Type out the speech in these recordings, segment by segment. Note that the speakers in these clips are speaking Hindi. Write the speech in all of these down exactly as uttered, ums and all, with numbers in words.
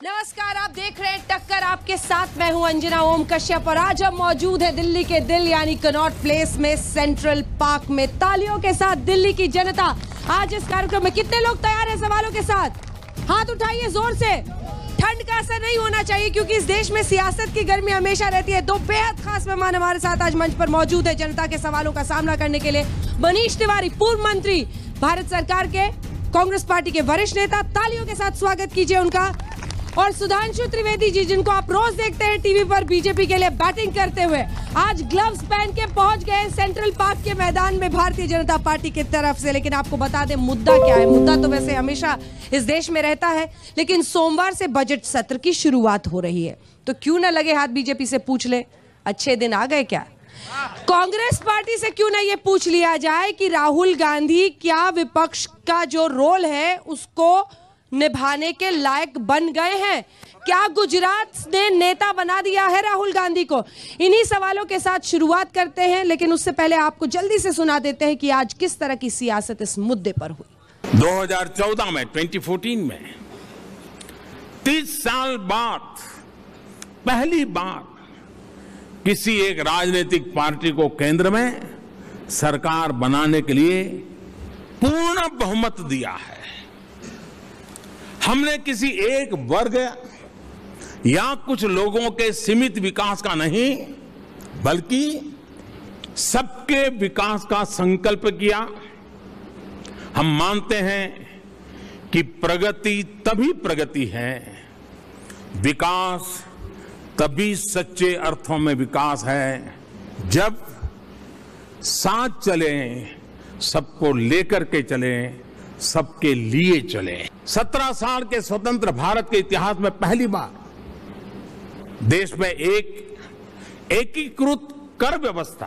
नमस्कार, आप देख रहे हैं टक्कर आपके साथ। मैं हूं अंजना ओम कश्यप और आज हम मौजूद है दिल्ली के दिल यानी कनॉट प्लेस में सेंट्रल पार्क में। तालियों के साथ दिल्ली की जनता आज इस कार्यक्रम में। कितने लोग तैयार हैं सवालों के साथ? हाथ उठाइए जोर से। ठंड का असर नहीं होना चाहिए क्योंकि इस देश में सियासत की गर्मी हमेशा रहती है। दो बेहद खास मेहमान हमारे साथ आज मंच पर मौजूद है जनता के सवालों का सामना करने के लिए। मनीष तिवारी, पूर्व मंत्री, भारत सरकार के कांग्रेस पार्टी के वरिष्ठ नेता। तालियों के साथ स्वागत कीजिए उनका। और सुधांशु त्रिवेदी जी, जिनको आप रोज देखते हैं टीवी पर बीजेपी के लिए बैटिंग करते हुए, आज ग्लव्स पहन के पहुंच गए सेंट्रल पार्क के मैदान में भारतीय जनता पार्टी की तरफ से। लेकिन आपको बता दें मुद्दा क्या है। मुद्दा तो वैसे हमेशा इस देश में रहता है, लेकिन सोमवार से बजट सत्र की शुरुआत हो रही है, तो क्यों ना लगे हाथ बीजेपी से पूछ ले अच्छे दिन आ गए क्या। कांग्रेस पार्टी से क्यों ना ये पूछ लिया जाए कि राहुल गांधी क्या विपक्ष का जो रोल है उसको निभाने के लायक बन गए हैं? क्या गुजरात ने नेता बना दिया है राहुल गांधी को? इन्हीं सवालों के साथ शुरुआत करते हैं, लेकिन उससे पहले आपको जल्दी से सुना देते हैं कि आज किस तरह की सियासत इस मुद्दे पर हुई। दो हज़ार चौदह में, दो हज़ार चौदह में तीस साल बाद पहली बार किसी एक राजनीतिक पार्टी को केंद्र में सरकार बनाने के लिए पूर्ण बहुमत दिया है। हमने किसी एक वर्ग या कुछ लोगों के सीमित विकास का नहीं, बल्कि सबके विकास का संकल्प किया। हम मानते हैं कि प्रगति तभी प्रगति है, विकास तभी सच्चे अर्थों में विकास है, जब साथ चले, सबको लेकर के चले, सबके लिए चले। सत्रह साल के स्वतंत्र भारत के इतिहास में पहली बार देश में एक एकीकृत कर व्यवस्था,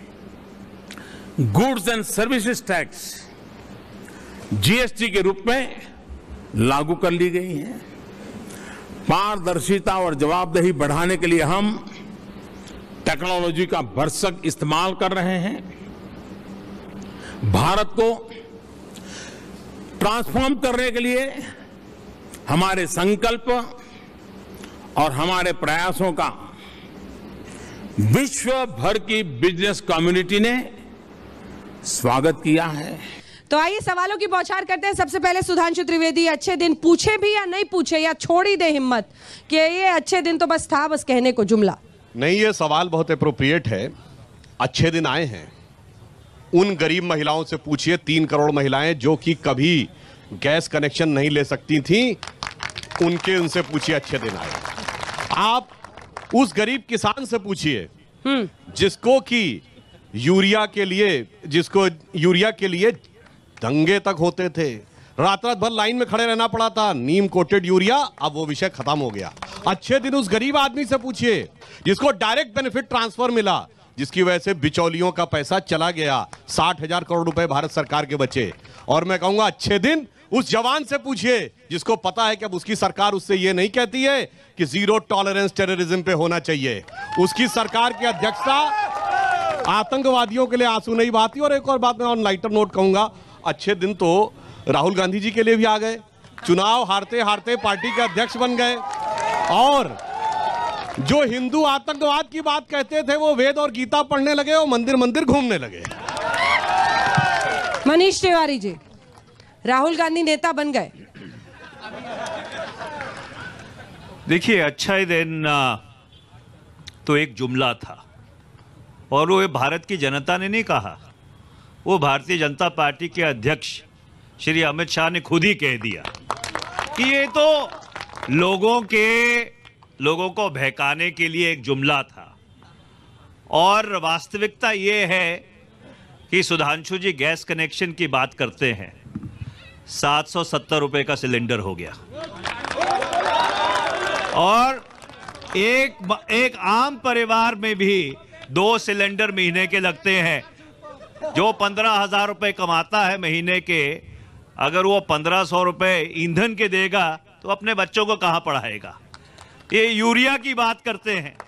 goods and services tax, GST के रूप में लागू कर ली गई है। पारदर्शिता और जवाबदेही बढ़ाने के लिए हम टेक्नोलॉजी का भरसक इस्तेमाल कर रहे हैं। भारत को ट्रांसफॉर्म करने के लिए हमारे संकल्प और हमारे प्रयासों का विश्व भर की बिजनेस कम्युनिटी ने स्वागत किया है। तो आइए सवालों की बौछार करते हैं। सबसे पहले सुधांशु त्रिवेदी, अच्छे दिन पूछे भी या नहीं पूछे, या छोड़ ही दे हिम्मत कि ये अच्छे दिन तो बस था, बस कहने को जुमला? नहीं, ये सवाल बहुत एप्रोप्रिएट है। अच्छे दिन आए हैं। उन गरीब महिलाओं से पूछिए, तीन करोड़ महिलाएं जो कि कभी गैस कनेक्शन नहीं ले सकती थीं, उनके उनसे पूछिए अच्छे दिन आए। आप उस गरीब किसान से पूछिए जिसको कि यूरिया के लिए जिसको यूरिया के लिए दंगे तक होते थे, रात रात भर लाइन में खड़े रहना पड़ा था, नीम कोटेड यूरिया, अब वो विषय खत्म हो गया। अच्छे दिन उस गरीब आदमी से पूछिए जिसको डायरेक्ट बेनिफिट ट्रांसफर मिला, जिसकी वजह से बिचौलियों का पैसा चला गया, साठ हजार करोड़ रुपए भारत सरकार के बचे। और मैं कहूंगा अच्छे दिन उस जवान से पूछिए जिसको पता है कि अब उसकी सरकार उससे ये नहीं कहती है कि जीरो टॉलरेंस टेररिज्म पे होना चाहिए। उसकी सरकार की अध्यक्षता आतंकवादियों के लिए आंसू नहीं बहाती। और एक और बात मैं ऑन लाइटर नोट कहूंगा, अच्छे दिन तो राहुल गांधी जी के लिए भी आ गए। चुनाव हारते हारते पार्टी के अध्यक्ष बन गए, और जो हिंदू आतंकवाद की बात कहते थे वो वेद और गीता पढ़ने लगे और मंदिर मंदिर घूमने लगे। मनीष तिवारी जी, राहुल गांधी नेता बन गए। देखिए, अच्छा ही दिन तो एक जुमला था, और वो भारत की जनता ने नहीं कहा, वो भारतीय जनता पार्टी के अध्यक्ष श्री अमित शाह ने खुद ही कह दिया कि ये तो लोगों के लोगों को बहकाने के लिए एक जुमला था। और वास्तविकता ये है कि सुधांशु जी गैस कनेक्शन की बात करते हैं, सात सौ सत्तर रुपए का सिलेंडर हो गया, और एक एक आम परिवार में भी दो सिलेंडर महीने के लगते हैं। जो पंद्रह हजार रुपए कमाता है महीने के, अगर वो पंद्रह सौ रुपए ईंधन के देगा तो अपने बच्चों को कहां पढ़ाएगा। ये यूरिया की बात करते हैं,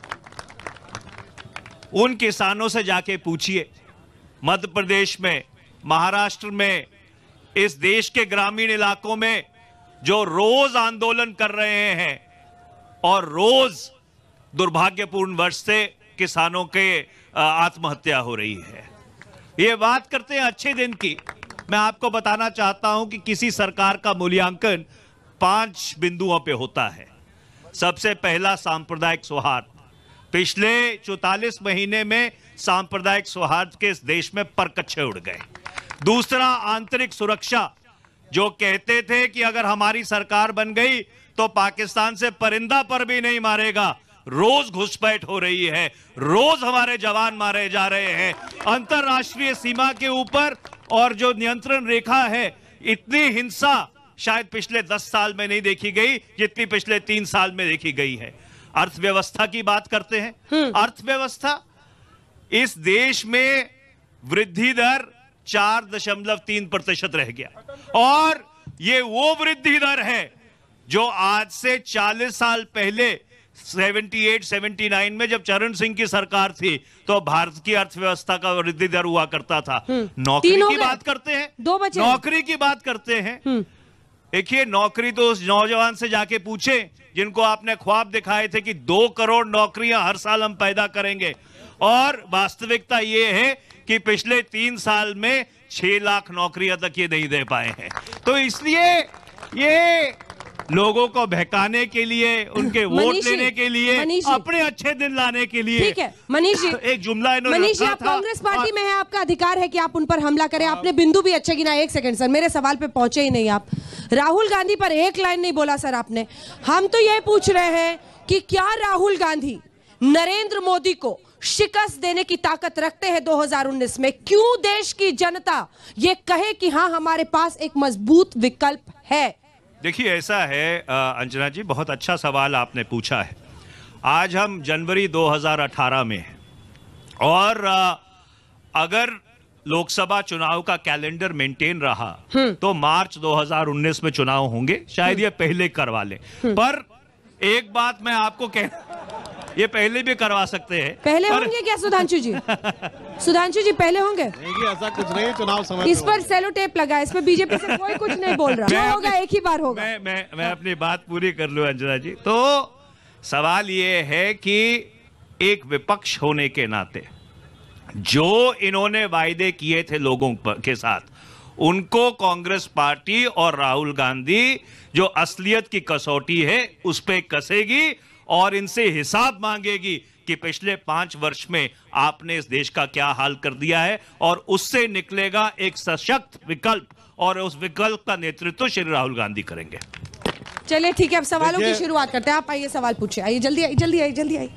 उन किसानों से जाके पूछिए, मध्य प्रदेश में, महाराष्ट्र में, इस देश के ग्रामीण इलाकों में जो रोज आंदोलन कर रहे हैं और रोज दुर्भाग्यपूर्ण वर्ष से किसानों के आत्महत्या हो रही है। ये बात करते हैं अच्छे दिन की। मैं आपको बताना चाहता हूं कि किसी सरकार का मूल्यांकन पांच बिंदुओं पे होता है। सबसे पहला सांप्रदायिक सौहार्द। पिछले चौतालीस महीने में सांप्रदायिक सौहार्द के इस देश में परकच्छे उड़ गए। दूसरा आंतरिक सुरक्षा, जो कहते थे कि अगर हमारी सरकार बन गई तो पाकिस्तान से परिंदा पर भी नहीं मारेगा, रोज घुसपैठ हो रही है, रोज हमारे जवान मारे जा रहे हैं। अंतरराष्ट्रीय सीमा के ऊपर और जो नियंत्रण रेखा है, इतनी हिंसा शायद पिछले दस साल में नहीं देखी गई जितनी पिछले तीन साल में देखी गई है। अर्थव्यवस्था की बात करते हैं। अर्थव्यवस्था, इस देश में वृद्धि दर चार दशमलव तीन प्रतिशत रह गया और ये वो वृद्धि दर है जो आज से चालीस साल पहले अठहत्तर उन्यासी में जब चरण सिंह की सरकार थी तो भारत की अर्थव्यवस्था का वृद्धि दर हुआ करता था। नौकरी की बात करते हैं, दो बचे। नौकरी की बात करते हैं। देखिए, नौकरी तो उस नौजवान से जाके पूछे जिनको आपने ख्वाब दिखाए थे कि दो करोड़ नौकरियां हर साल हम पैदा करेंगे, और वास्तविकता यह है कि पिछले तीन साल में छह लाख नौकरियां तक ये नहीं दे पाए हैं। तो इसलिए ये लोगों को बहकाने के लिए, उनके वोट लेने के लिए, अपने अच्छे दिन लाने के लिए। ठीक है मनीष जी, एक जुमला इन्होंने मनीष जी, आप था, कांग्रेस पार्टी में है, आपका अधिकार है कि आप उन पर हमला करें। आपने बिंदु भी अच्छे गिना। एक सेकंड सर, मेरे सवाल पे पहुंचे ही नहीं आप। राहुल गांधी पर एक लाइन नहीं बोला सर आपने। हम तो ये पूछ रहे हैं कि क्या राहुल गांधी नरेंद्र मोदी को शिकस्त देने की ताकत रखते हैं दो हज़ार उन्नीस में? क्यों देश की जनता ये कहे कि हाँ हमारे पास एक मजबूत विकल्प है? देखिए, ऐसा है अंजना जी, बहुत अच्छा सवाल आपने पूछा है। आज हम जनवरी दो हज़ार अठारह में हैं और अगर लोकसभा चुनाव का कैलेंडर मेंटेन रहा तो मार्च दो हज़ार उन्नीस में चुनाव होंगे। शायद ये पहले करवा लें, पर एक बात मैं आपको कह, ये पहले भी करवा सकते हैं। पहले पर... होंगे क्या सुधांशु जी? सुधांशु जी पहले होंगे? नहीं, ऐसा कुछ नहीं है। चुनाव समय इस पर सेलो टेप लगा, इस पर बीजेपी से कोई कुछ नहीं बोल रहा। जो होगा एक ही बार होगा। मैं मैं मैं अपनी बात पूरी कर लूं अंजना जी। तो सवाल ये है कि एक विपक्ष होने के नाते जो इन्होंने वायदे किए थे लोगों के साथ, उनको कांग्रेस पार्टी और राहुल गांधी जो असलियत की कसौटी है उस पे कसेगी और इनसे हिसाब मांगेगी कि पिछले पांच वर्ष में आपने इस देश का क्या हाल कर दिया है, और उससे निकलेगा एक सशक्त विकल्प, और उस विकल्प का नेतृत्व श्री राहुल गांधी करेंगे। चलिए ठीक है, अब सवालों की शुरुआत करते हैं। आप आइए, सवाल पूछिए। आइए, जल्दी आइए, जल्दी आइए, जल्दी आइए।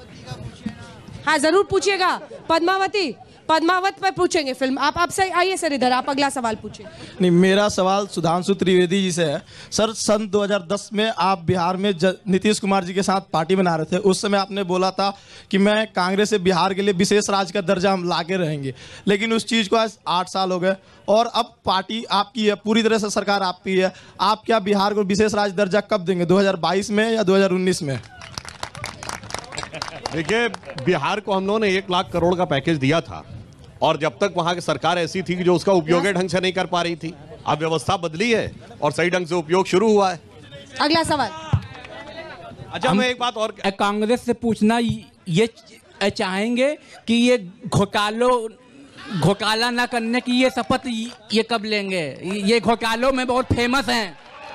हाँ जरूर पूछिएगा। पद्मावती, पद्मावत पर पूछेंगे फिल्म। आप आपसे आइए सर इधर, आप अगला सवाल पूछिए। नहीं, मेरा सवाल सुधांशु त्रिवेदी जी से है। सर, सन दो हज़ार दस में आप बिहार में नीतीश कुमार जी के साथ पार्टी बना रहे थे। उस समय आपने बोला था कि मैं कांग्रेस से बिहार के लिए विशेष राज्य का दर्जा हम ला के रहेंगे, लेकिन उस चीज़ को आज आठ साल हो गए और अब पार्टी आपकी है, पूरी तरह से सरकार आपकी है। आप क्या बिहार को विशेष राज्य दर्जा कब देंगे, दो हज़ार बाईस में या दो हज़ार उन्नीस में? देखिए, बिहार को हम लोगों ने एक लाख करोड़ का पैकेज दिया था और जब तक वहां की सरकार ऐसी थी कि जो उसका उपयोग ढंग से नहीं कर पा रही थी। अब व्यवस्था बदली है और सही ढंग से उपयोग शुरू हुआ है। अगला सवाल। अच्छा, मैं एक बात और कांग्रेस से पूछना ये चाहेंगे कि ये घोटालों घोटाला ना करने की ये शपथ ये कब लेंगे? ये घोटालों में बहुत फेमस हैं।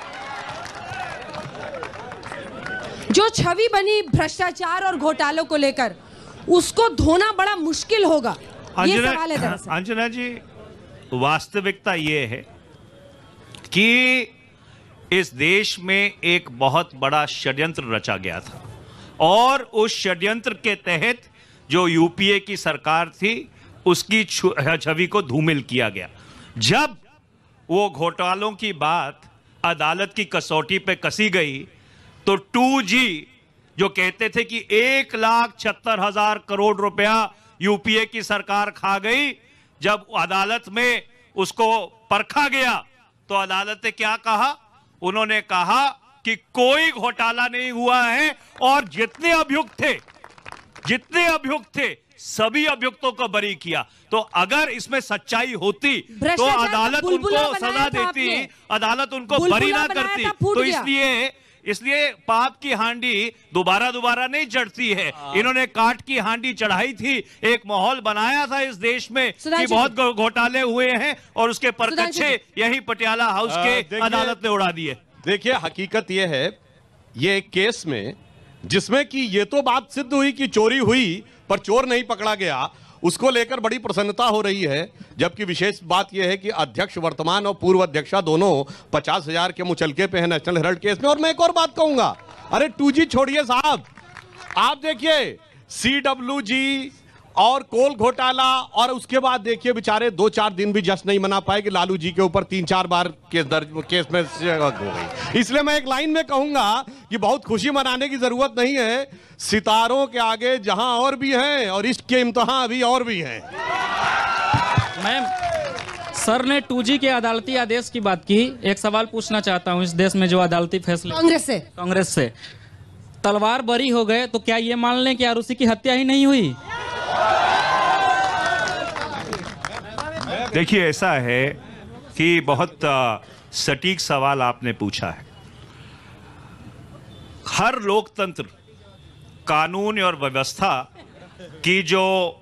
जो छवि बनी भ्रष्टाचार और घोटालों को लेकर, उसको धोना बड़ा मुश्किल होगा। ये सवाल है दरअसल। अंजना जी, वास्तविकता ये है कि इस देश में एक बहुत बड़ा षड्यंत्र रचा गया था और उस षड्यंत्र के तहत जो यूपीए की सरकार थी उसकी छवि को धूमिल किया गया। जब वो घोटालों की बात अदालत की कसौटी पे कसी गई तो टू जी जो कहते थे कि एक लाख छहत्तर हजार करोड़ रुपया यूपीए की सरकार खा गई, जब अदालत में उसको परखा गया तो अदालत ने क्या कहा? उन्होंने कहा कि कोई घोटाला नहीं हुआ है और जितने अभियुक्त थे जितने अभियुक्त थे सभी अभियुक्तों को बरी किया। तो अगर इसमें सच्चाई होती तो भ्रष्टाचार का अदालत उनको बुलबुला बनाया सजा था देती, आपने। अदालत उनको बुलबुला बरी ना बनाया करती। था, फूट तो गया। इसलिए इसलिए पाप की हांडी दोबारा दोबारा नहीं चढ़ती है। इन्होंने काट की हांडी चढ़ाई थी, एक माहौल बनाया था इस देश में कि सुधांशु बहुत घो- घोटाले हुए हैं और उसके परकच्चे यही पटियाला हाउस आ, के देखिए- अदालत ने उड़ा दिए। देखिए, हकीकत यह है, ये एक केस में जिसमें कि ये तो बात सिद्ध हुई कि चोरी हुई पर चोर नहीं पकड़ा गया, उसको लेकर बड़ी प्रसन्नता हो रही है। जबकि विशेष बात यह है कि अध्यक्ष वर्तमान और पूर्व अध्यक्षा दोनों पचास हजार के मुचलके पे हैं नेशनल हेराल्ड केस में। और मैं एक और बात कहूंगा, अरे टू जी छोड़िए साहब, आप देखिए सी डब्ल्यू जी और कोल घोटाला, और उसके बाद देखिए बेचारे दो चार दिन भी जश्न नहीं मना पाए कि लालू जी के ऊपर तीन चार बार केस दर्ज केस में हो गई। इसलिए मैं एक लाइन में कहूंगा कि बहुत खुशी मनाने की जरूरत नहीं है, सितारों के आगे जहां और भी हैं और इश्क के इम्तिहान अभी और भी हैं। मैम, सर ने टू जी के अदालती आदेश की बात की। एक सवाल पूछना चाहता हूं, इस देश में जो अदालती फैसले कांग्रेस से कांग्रेस से तलवार बरी हो गए तो क्या ये मान लें कि आरुषि की हत्या ही नहीं हुई? देखिए, ऐसा है कि बहुत आ, सटीक सवाल आपने पूछा है। हर लोकतंत्र कानून और व्यवस्था की जो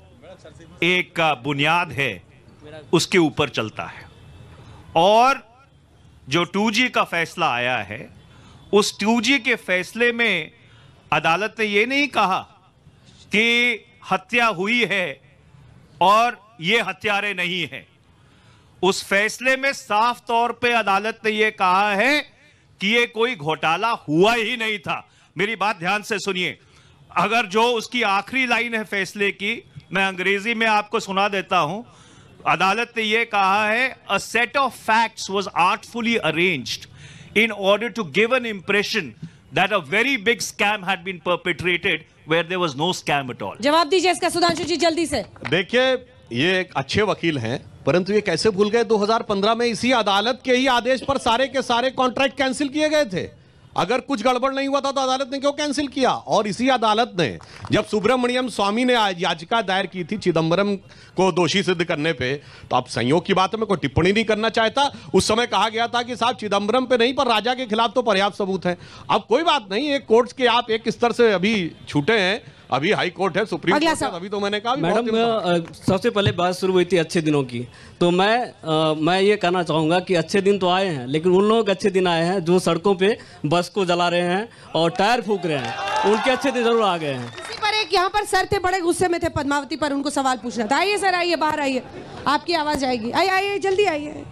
एक आ, बुनियाद है उसके ऊपर चलता है। और जो टू जी का फैसला आया है, उस टू जी के फैसले में अदालत ने ये नहीं कहा कि हत्या हुई है और ये हत्यारे नहीं हैं। उस फैसले में साफ तौर पे अदालत ने यह कहा है कि ये कोई घोटाला हुआ ही नहीं था। मेरी बात ध्यान से सुनिए, अगर जो उसकी आखिरी लाइन है फैसले की, मैं अंग्रेजी में आपको सुना देता हूं। अदालत ने यह कहा है, a set of facts was artfully arranged in order to give an impression that a very big scam had been perpetrated where there was no scam at all. जवाब दीजिए इसका सुधांशु जी जल्दी से। देखिए, ये एक अच्छे वकील हैं, परंतु ये कैसे भूल गए दो हज़ार पंद्रह में इसी अदालत के ही आदेश पर सारे के सारे कॉन्ट्रैक्ट कैंसिल किए गए थे। अगर कुछ गड़बड़ नहीं हुआ था तो अदालत ने क्यों कैंसिल किया? और इसी अदालत ने जब सुब्रमण्यम स्वामी ने याचिका दायर की थी चिदम्बरम को दोषी सिद्ध करने पे, तो अब संयोग की बात है, मैं कोई टिप्पणी नहीं करना चाहता। उस समय कहा गया था कि साहब चिदम्बरम पे नहीं पर राजा के खिलाफ तो पर्याप्त सबूत है। अब कोई बात नहीं, एक कोर्ट के आप एक स्तर से अभी छूटे हैं, अभी हाई कोर्ट है, सुप्रीम कोर्ट है, अभी तो मैंने कहा मैडम, सबसे पहले बात शुरू हुई थी अच्छे दिनों की, तो मैं आ, मैं ये कहना चाहूँगा कि अच्छे दिन तो आए हैं, लेकिन उन लोगों के अच्छे दिन आए हैं जो सड़कों पे बस को जला रहे हैं और टायर फूंक रहे हैं, उनके अच्छे दिन जरूर आ गए हैं। इसी पर एक यहाँ पर सर थे, बड़े गुस्से में थे पद्मावती पर, उनको सवाल पूछना था। आइए सर, आइए, बाहर आइए, आपकी आवाज आएगी। आइए आइए, जल्दी आइए।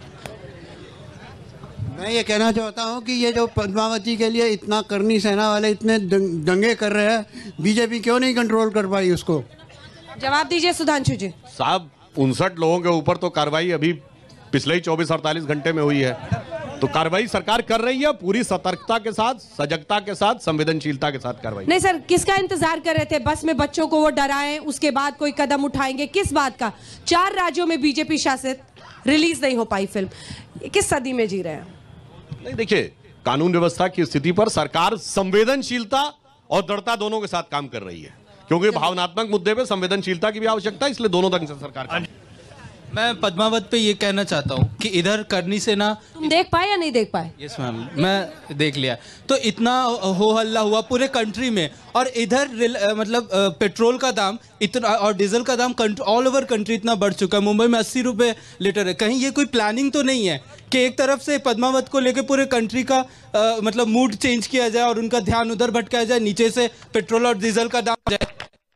मैं ये कहना चाहता हूँ कि ये जो पद्मावती के लिए इतना करनी सेना वाले इतने दंगे कर रहे हैं, बीजेपी क्यों नहीं कंट्रोल कर पाई उसको? जवाब दीजिए सुधांशु जी। साहब, उनसठ लोगों के ऊपर तो कार्रवाई अभी पिछले ही चौबीस अड़तालीस घंटे में हुई है, तो कार्रवाई सरकार कर रही है पूरी सतर्कता के साथ, सजगता के साथ, संवेदनशीलता के साथ कार्रवाई। नहीं सर, किसका इंतजार कर रहे थे? बस में बच्चों को वो डराएं, उसके बाद कोई कदम उठाएंगे, किस बात का? चार राज्यों में बीजेपी शासित, रिलीज नहीं हो पाई फिल्म, किस सदी में जी रहे हैं? नहीं, देखिए, कानून व्यवस्था की स्थिति पर सरकार संवेदनशीलता और दृढ़ता दोनों के साथ काम कर रही है, क्योंकि भावनात्मक मुद्दे पे संवेदनशीलता की भी आवश्यकता है, इसलिए दोनों ढंग से सरकार काम। मैं पद्मावत पे ये कहना चाहता हूँ कि इधर करनी से ना, तुम देख पाए या नहीं देख पाए? यस मैम, मैं देख लिया। तो इतना हो हल्ला हुआ पूरे कंट्री में, और इधर मतलब पेट्रोल का दाम इतना और डीजल का दाम ऑल ओवर कंट्री इतना बढ़ चुका है। मुंबई में अस्सी रुपए लीटर है। कहीं ये कोई प्लानिंग तो नहीं है कि एक तरफ से पद्मावत को लेकर पूरे कंट्री का आ, मतलब मूड चेंज किया जाए और उनका ध्यान उधर भटकाया जाए, नीचे से पेट्रोल और डीजल का दाम जाए?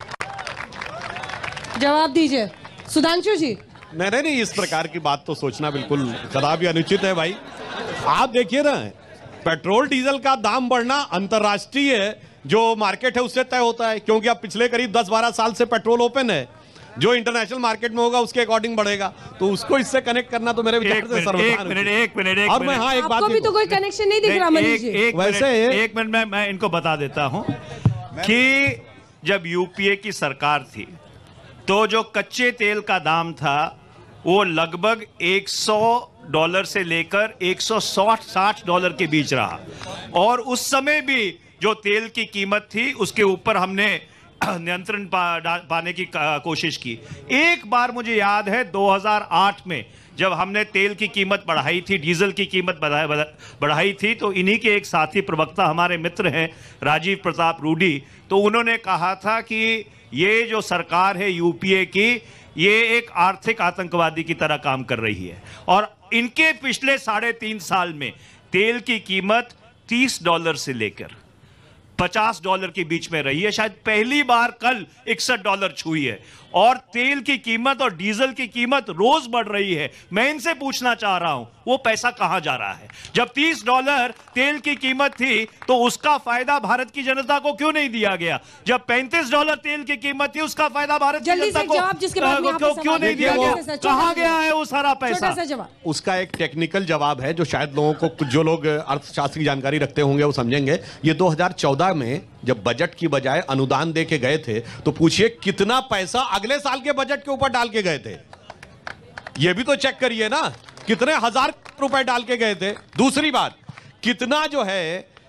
जवाब दीजिए सुधांशु जी। नहीं नहीं नहीं, इस प्रकार की बात तो सोचना बिल्कुल कदापि अनुचित है भाई। आप देखिए ना, पेट्रोल डीजल का दाम बढ़ना अंतर्राष्ट्रीय जो मार्केट है उससे तय होता है, क्योंकि अब पिछले करीब दस बारह साल से पेट्रोल ओपन है, जो इंटरनेशनल मार्केट में होगा उसके अकॉर्डिंग बढ़ेगा, तो उसको इससे कनेक्ट करना तो मेरे विचार से सर्वथा अनुचित है। एक मिनट, एक और मैं हाँ एक बात, आपको भी तो कोई कनेक्शन नहीं दिख रहा मनीष जी। वैसे एक मिनट में मैं इनको बता देता हूं कि जब यूपीए की सरकार थी तो जो कच्चे तेल का दाम था वो लगभग सौ डॉलर से लेकर एक सौ साठ डॉलर के बीच रहा, और उस समय भी जो तेल की कीमत थी उसके ऊपर हमने नियंत्रण पा, पाने की कोशिश की। एक बार मुझे याद है दो हज़ार आठ में जब हमने तेल की कीमत बढ़ाई थी, डीजल की कीमत बढ़ाई थी, तो इन्हीं के एक साथी प्रवक्ता हमारे मित्र हैं राजीव प्रताप रूडी, तो उन्होंने कहा था कि ये जो सरकार है यूपीए की, ये एक आर्थिक आतंकवादी की तरह काम कर रही है। और इनके पिछले साढ़े तीन साल में तेल की कीमत तीस डॉलर से लेकर पचास डॉलर के बीच में रही है। शायद पहली बार कल इकसठ डॉलर छुई है और तेल की कीमत और डीजल की कीमत रोज बढ़ रही है। मैं इनसे पूछना चाह रहा हूं वो पैसा कहां जा रहा है? जब तीस डॉलर तेल की कीमत थी तो उसका फायदा भारत की जनता को क्यों नहीं दिया गया? जब पैंतीस डॉलर तेल की कीमत थी उसका फायदा भारत की जनता को क्यों क्यों नहीं दिया गया? कहां गया है वो सारा पैसा? उसका एक टेक्निकल जवाब है जो शायद लोगों को, जो लोग अर्थशास्त्र की जानकारी रखते होंगे वो समझेंगे। ये दो हज़ार चौदह में जब बजट की बजाय अनुदान दे के गए थे तो पूछिए कितना पैसा अगले साल के बजट के ऊपर डाल के गए थे। ये भी तो चेक करिए ना, कितने हजार रुपए डाल के गए थे। दूसरी बात, कितना जो है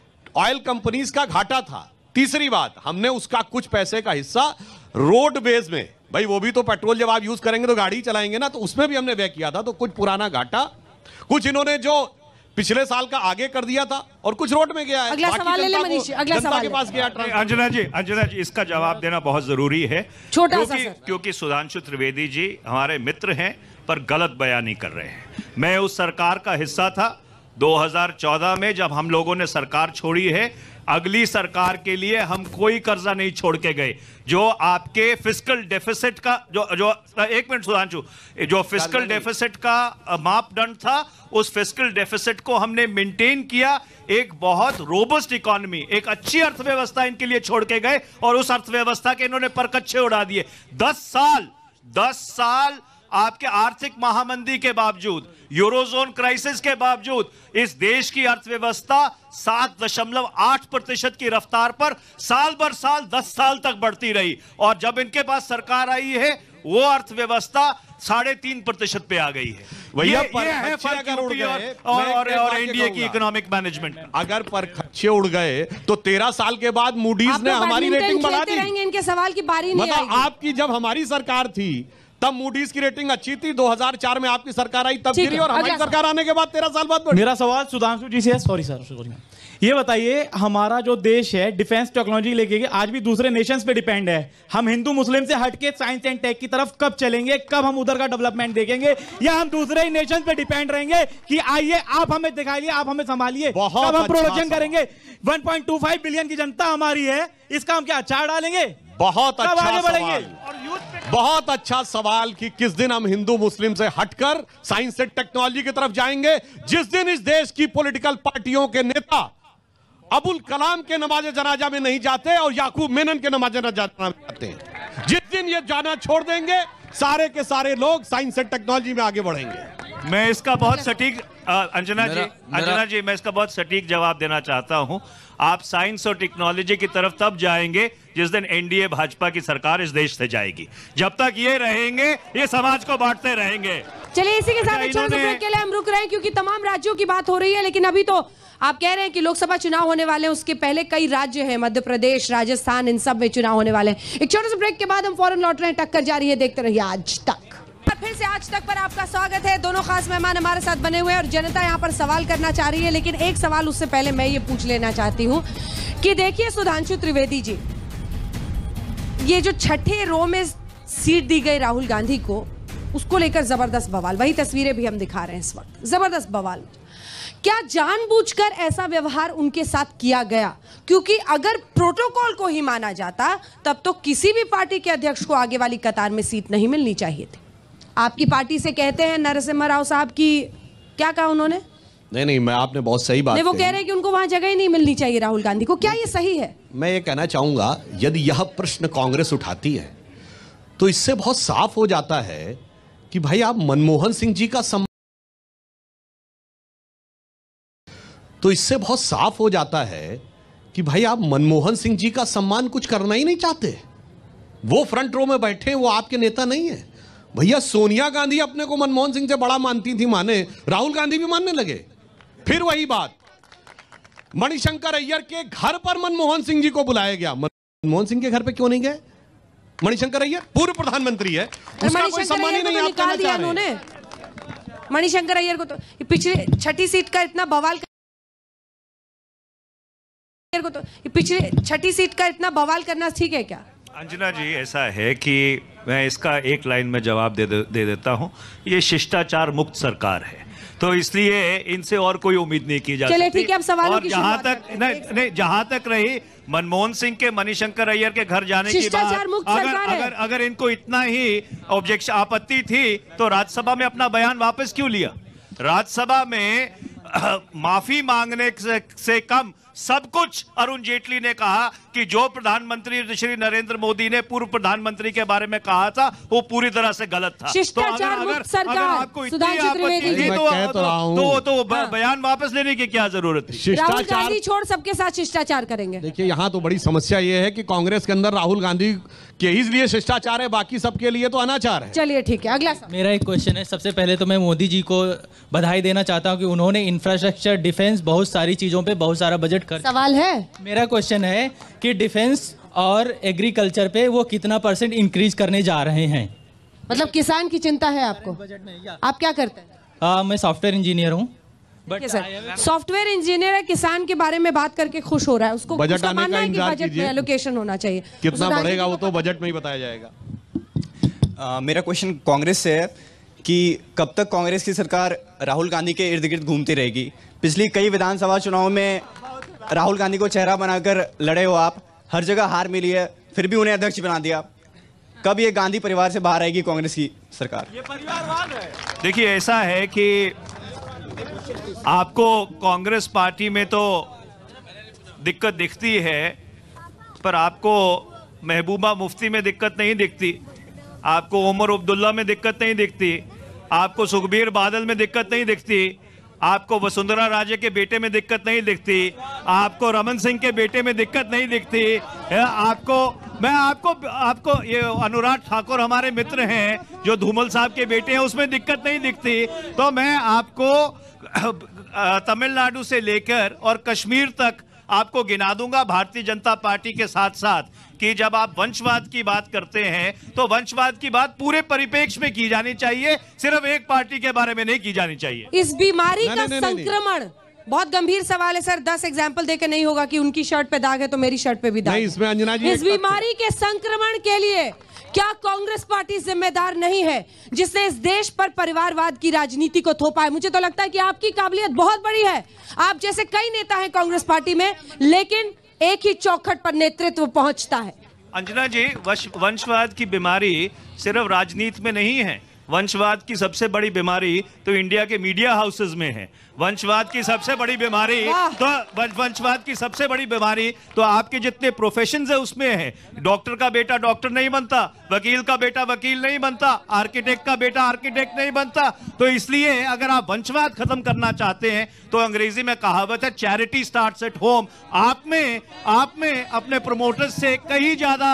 ऑयल कंपनीज का घाटा था। तीसरी बात, हमने उसका कुछ पैसे का हिस्सा रोड बेस में, भाई वो भी तो पेट्रोल जब आप यूज करेंगे तो गाड़ी चलाएंगे ना, तो उसमें भी हमने व्यय किया था। तो कुछ पुराना घाटा, कुछ इन्होंने जो पिछले साल का आगे कर दिया था और कुछ रोड में गया है। अगला सवाल ले ले मनीष, अगला सवाल के पास गया। अंजना जी, अंजना जी इसका जवाब देना बहुत जरूरी है, छोटा सा सर। क्योंकि सुधांशु त्रिवेदी जी हमारे मित्र हैं पर गलत बयानी कर रहे हैं। मैं उस सरकार का हिस्सा था दो हज़ार चौदह में जब हम लोगों ने सरकार छोड़ी है। अगली सरकार के लिए हम कोई कर्जा नहीं छोड़ के गए। जो आपके फिस्कल डेफिसिट का जो जो एक मिनट सुधांशु, जो फिस्कल डेफिसिट का मापदंड था उस फिस्कल डेफिसिट को हमने मेंटेन किया। एक बहुत रोबस्ट इकोनॉमी, एक अच्छी अर्थव्यवस्था इनके लिए छोड़ के गए और उस अर्थव्यवस्था के इन्होंने परकच्चे उड़ा दिए। दस साल दस साल आपके आर्थिक महामंदी के बावजूद, यूरोजोन क्राइसिस के बावजूद इस देश की अर्थव्यवस्था सात दशमलव आठ प्रतिशत की रफ्तार पर साल भर साल दस साल तक बढ़ती रही। और जब इनके पास सरकार आई है वो अर्थव्यवस्था साढ़े तीन प्रतिशत पे आ गई है। ये, ये है फर्क यूपी और, और, और, और एनडीए की इकोनॉमिक मैनेजमेंट। अगर पर खर्चे उड़ गए तो तेरह साल के बाद मूडीज ने हमारी रेटिंग बढ़ा दी। इनके सवाल की बारी नहीं आएगी। आपकी जब हमारी सरकार थी तब मूडीज की रेटिंग अच्छी थी, दो हज़ार चार में आपकी सरकार आई तब गिरी और हमारी सरकार आने के बाद तेरह साल बाद बढ़ी। मेरा सवाल सुधांशु जी से है, सॉरी सर सॉरी ये बताइए, हमारा जो देश है डिफेंस टेक्नोलॉजी लेके आज भी दूसरे नेशंस पे डिपेंड है। हम हिंदू मुस्लिम से हटके साइंस एंड टेक की तरफ कब चलेंगे? कब हम उधर का डेवलपमेंट देखेंगे? या हम दूसरे ही नेशंस पे डिपेंड रहेंगे कि आइए आप हमें दिखाइए, आप हमें संभालिए, कब हम प्रोडक्शन करेंगे? One point two five billion की जनता हमारी है, इसका हम क्या अचार डालेंगे? बहुत अच्छा सवाल, बहुत अच्छा सवाल कि किस दिन हम हिंदू मुस्लिम से हटकर साइंस एंड टेक्नोलॉजी की तरफ जाएंगे। जिस दिन इस देश की पॉलिटिकल पार्टियों के नेता अबुल कलाम के नमाज़े जनाजा में नहीं जाते और याकूब मेनन के नमाज़े जनाजा में जाते हैं, जिस दिन ये जाना छोड़ देंगे सारे के सारे लोग साइंस एंड टेक्नोलॉजी में आगे बढ़ेंगे। मैं इसका बहुत सटीक अंजना जी अंजना जी मैं इसका बहुत सटीक जवाब देना चाहता हूं। आप साइंस और टेक्नोलॉजी की तरफ तब जाएंगे जिस दिन एनडीए भाजपा की सरकार इस देश से जाएगी। जब तक ये रहेंगे ये समाज को बांटते रहेंगे। चलिए इसी के साथ एक छोटे से ब्रेक के लिए हम रुक रहे हैं क्योंकि तमाम राज्यों की बात हो रही है, लेकिन अभी तो आप कह रहे हैं कि लोकसभा चुनाव होने वाले हैं, उसके पहले कई राज्य हैं, मध्य प्रदेश, राजस्थान, इन सब में चुनाव होने वाले हैं। एक छोटे से ब्रेक के बाद हम फौरन लौट रहे हैं। टक्कर जारी है, देखते रहिए आज तक। फिर से आज तक पर आपका स्वागत है। दोनों खास मेहमान हमारे साथ बने हुए हैं और जनता यहाँ पर सवाल करना चाह रही है, लेकिन एक सवाल उससे पहले मैं ये पूछ लेना चाहती हूँ कि देखिए सुधांशु त्रिवेदी जी, ये जो छठे रो में सीट दी गई राहुल गांधी को, उसको लेकर जबरदस्त बवाल, वही तस्वीरें भी हम दिखा रहे हैं इस वक्त, जबरदस्त बवाल। क्या जानबूझकर ऐसा व्यवहार उनके साथ किया गया? क्योंकि अगर प्रोटोकॉल को ही माना जाता तब तो किसी भी पार्टी के अध्यक्ष को आगे वाली कतार में सीट नहीं मिलनी चाहिए थी। आपकी पार्टी से कहते हैं नरसिम्हा राव साहब की, क्या कहा उन्होंने? नहीं नहीं मैं आपने बहुत सही बात नहीं, वो कह रहे हैं कि उनको वहां जगह ही नहीं मिलनी चाहिए राहुल गांधी को। क्या ये सही है? मैं ये कहना चाहूंगा, यदि यह प्रश्न कांग्रेस उठाती है तो इससे बहुत साफ हो जाता है कि भाई आप मनमोहन सिंह जी का सम्मान तो इससे बहुत साफ हो जाता है कि भाई आप मनमोहन सिंह जी का सम्मान कुछ करना ही नहीं चाहते। वो फ्रंट रो में बैठे, वो आपके नेता नहीं है। भैया सोनिया गांधी अपने को मनमोहन सिंह से बड़ा मानती थी, माने राहुल गांधी भी मानने लगे। फिर वही बात, मणिशंकर अय्यर के घर पर मनमोहन सिंह जी को बुलाया गया। मनमोहन सिंह के घर पे क्यों नहीं गए? मणिशंकर अय्यर पूर्व प्रधानमंत्री है, उसका कोई सम्मान ही नहीं। आप कहना चाह रहे हैं मणिशंकर अय्यर को तो पिछले छठी सीट का इतना बवाल को तो पिछले छठी सीट का इतना बवाल करना ठीक है क्या? अंजना जी, ऐसा है कि मैं इसका एक लाइन में जवाब दे, दे, दे देता हूं। ये शिष्टाचार मुक्त सरकार है, तो इसलिए इनसे और कोई उम्मीद नहीं की जा सकती। ठीक है, अब सवालों की जहां तक नहीं, नहीं जहां तक रही मनमोहन सिंह के मणिशंकर अय्यर के घर जाने की बात, अगर अगर अगर इनको इतना ही ऑब्जेक्शन आपत्ति थी तो राज्यसभा में अपना बयान वापस क्यों लिया? राज्यसभा में माफी मांगने से, से कम सब कुछ अरुण जेटली ने कहा कि जो प्रधानमंत्री श्री नरेंद्र मोदी ने पूर्व प्रधानमंत्री के बारे में कहा था वो पूरी तरह से गलत था। तो अगर, अगर, अगर आपको इतनी आपत्ति थी तो, तो, तो, तो हाँ। बयान वापस लेने की क्या जरूरत थी? राहुल गांधी छोड़ सबके साथ शिष्टाचार करेंगे। देखिए, यहाँ तो बड़ी समस्या ये है कि कांग्रेस के अंदर राहुल गांधी के ही लिए शिष्टाचार है, बाकी सबके लिए तो अनाचार है। चलिए ठीक है, अगला मेरा एक क्वेश्चन है। सबसे पहले तो मैं मोदी जी को बधाई देना चाहता हूँ कि उन्होंने इंफ्रास्ट्रक्चर, डिफेंस, बहुत सारी चीजों पे बहुत सारा बजट कर। सवाल है, मेरा क्वेश्चन है कि डिफेंस और एग्रीकल्चर पे वो कितना परसेंट इंक्रीज करने जा रहे हैं? मतलब किसान की चिंता है आपको? आप क्या करते हैं? आ, मैं सॉफ्टवेयर इंजीनियर हूँ। सॉफ्टवेयर इंजीनियर है, किसान के बारे में बात करके खुश हो रहा है, उसको बजट आने का इंतजार बजट में एलोकेशन होना चाहिए। कितना बढ़ेगा वो तो बजट में ही बताया जाएगा। आ, मेरा क्वेश्चन कांग्रेस से है कि कब तक कांग्रेस की सरकार राहुल गांधी के इर्द गिर्द घूमती रहेगी? पिछली कई विधानसभा चुनाव में राहुल गांधी को चेहरा बनाकर लड़े हो आप, हर जगह हार मिली है, फिर भी उन्हें अध्यक्ष बना दिया। कब ये गांधी परिवार से बाहर आएगी कांग्रेस की सरकार? ये परिवारवाद है। देखिए, ऐसा है कि आपको कांग्रेस पार्टी में तो दिक्कत दिखती है, पर आपको महबूबा मुफ्ती में दिक्कत नहीं दिखती, आपको उमर अब्दुल्ला में दिक्कत नहीं दिखती, आपको सुखबीर बादल में दिक्कत नहीं दिखती, आपको वसुंधरा राजे के बेटे में दिक्कत नहीं दिखती, आपको रमन सिंह के बेटे में दिक्कत नहीं दिखती, आपको मैं आपको आपको ये अनुराग ठाकुर हमारे मित्र हैं जो धूमल साहब के बेटे हैं, उसमें दिक्कत नहीं दिखती। तो मैं आपको तमिलनाडु से लेकर और कश्मीर तक आपको गिना दूंगा भारतीय जनता पार्टी के साथ साथ कि जब आप वंशवाद की बात करते हैं तो वंशवाद की बात पूरे परिप्रेक्ष्य में की जानी चाहिए, सिर्फ एक पार्टी के बारे में नहीं की जानी चाहिए। इस बीमारी का संक्रमण बहुत गंभीर सवाल है सर। दस एग्जाम्पल देकर नहीं होगा कि उनकी शर्ट पे दाग है तो मेरी शर्ट पे भी दाग है। इसमें अंजना जी, इस बीमारी के संक्रमण के लिए क्या कांग्रेस पार्टी जिम्मेदार नहीं है जिसने इस देश पर परिवारवाद की राजनीति को थोपा है? मुझे तो लगता है कि आपकी काबिलियत बहुत बड़ी है, आप जैसे कई नेता हैं कांग्रेस पार्टी में, लेकिन एक ही चौखट पर नेतृत्व पहुंचता है। अंजना जी, वंशवाद की बीमारी सिर्फ राजनीति में नहीं है, वंशवाद की सबसे बड़ी बीमारी तो इंडिया के मीडिया हाउसेज में है। वंशवाद की सबसे बड़ी बीमारी तो वंशवाद की सबसे बड़ी बीमारी तो आपके जितने प्रोफेशंस है उसमें है। डॉक्टर का बेटा डॉक्टर नहीं बनता, वकील का बेटा वकील नहीं बनता, आर्किटेक्ट का बेटा आर्किटेक्ट नहीं बनता। तो इसलिए अगर आप वंशवाद खत्म करना चाहते हैं तो अंग्रेजी में कहावत है चैरिटी स्टार्ट्स एट होम। आप में आप में अपने प्रमोटर्स से कहीं ज्यादा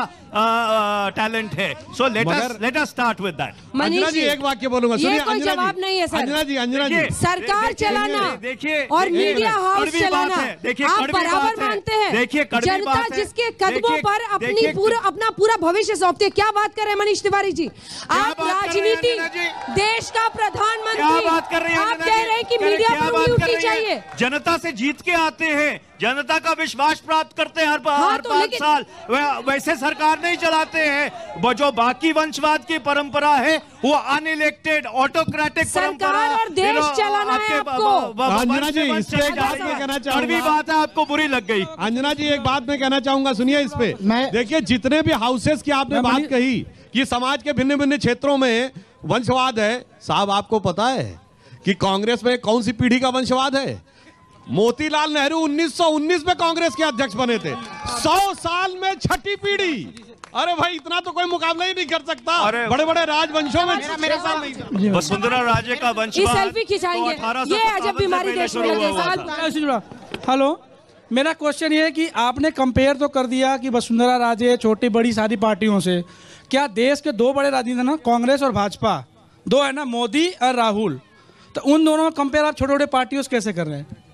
टैलेंट है। So let us let us start with that. Anjana ji, एक वाक्य बोलूंगा, सुनिए। कोई जवाब नहीं है सर। अंजना जी, अंजना जी, सरकार चलाना देखिए और मीडिया हाउस चलाना देखिए आप बराबर मानते हैं। देखिए, जनता जिसके कदमों पर अपनी पूरा अपना पूरा भविष्य सौंपती है। क्या बात कर रहे हैं मनीष तिवारी जी? आप राजनीति, देश का प्रधानमंत्री, बात कर रहे हैं? आप कह रहे हैं कि मीडिया पर उंगली उठनी चाहिए। जनता से जीत के आते हैं, जनता का विश्वास प्राप्त करते हैं हर, हाँ, हर तो पांच साल। वैसे सरकार नहीं चलाते हैं। वो जो बाकी वंशवाद की परंपरा है वो अनइलेक्टेड ऑटोक्रेटिक परंपरा और देश चलाना है आपको। अंजना जी, इससे एक बात मैं कहना चाहूंगा, बात है आपको बुरी लग गई। अंजना जी, एक बात मैं कहना चाहूंगा, सुनिए इस पे। देखिए, जितने भी हाउसेस की आपने बात कही कि समाज के भिन्न भिन्न क्षेत्रों में वंशवाद है, साहब आपको पता है कि कांग्रेस में कौन सी पीढ़ी का वंशवाद है? मोतीलाल नेहरू उन्नीस सौ उन्नीस में कांग्रेस के अध्यक्ष बने थे, सौ साल में छठी पीढ़ी। अरे भाई, इतना तो कोई मुकाबला ही नहीं कर सकता। बड़े बड़े राजवंशों में मेरे साल नहीं। वसुंधरा राजे का वंशवाद सेल्फी खिंचाएंगे, ये अजब बीमारी देश में लगे। हेलो, मेरा क्वेश्चन ये है कि आपने कंपेयर तो कर दिया कि वसुंधरा राजे छोटी बड़ी सारी पार्टियों से, क्या देश के दो बड़े राजनीति ना, कांग्रेस और भाजपा, दो है ना, मोदी और राहुल, तो उन दोनों में कंपेयर आप छोटे छोटे पार्टियों से कैसे कर रहे हैं?